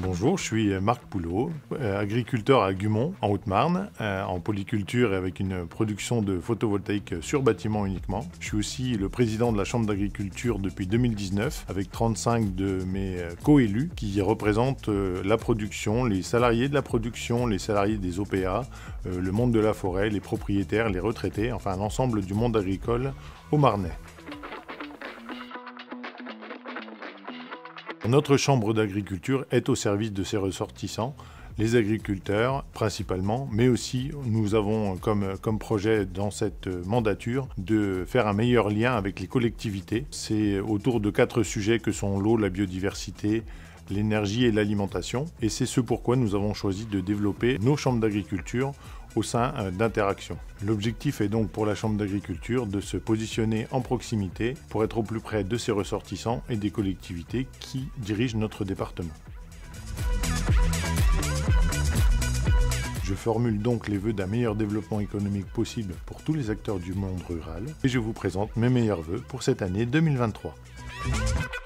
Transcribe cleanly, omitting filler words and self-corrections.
Bonjour, je suis Marc Poulot, agriculteur à Gumont, en Haute-Marne, en polyculture et avec une production de photovoltaïque sur bâtiment uniquement. Je suis aussi le président de la Chambre d'agriculture depuis 2019, avec 35 de mes co-élus qui représentent la production, les salariés de la production, les salariés des OPA, le monde de la forêt, les propriétaires, les retraités, enfin l'ensemble du monde agricole au Marnais. Notre chambre d'agriculture est au service de ses ressortissants, les agriculteurs principalement, mais aussi nous avons comme projet dans cette mandature de faire un meilleur lien avec les collectivités. C'est autour de 4 sujets que sont l'eau, la biodiversité, l'énergie et l'alimentation. Et c'est ce pourquoi nous avons choisi de développer nos chambres d'agriculture au sein d'Interaction. L'objectif est donc pour la Chambre d'agriculture de se positionner en proximité pour être au plus près de ses ressortissants et des collectivités qui dirigent notre département. Je formule donc les vœux d'un meilleur développement économique possible pour tous les acteurs du monde rural et je vous présente mes meilleurs vœux pour cette année 2023.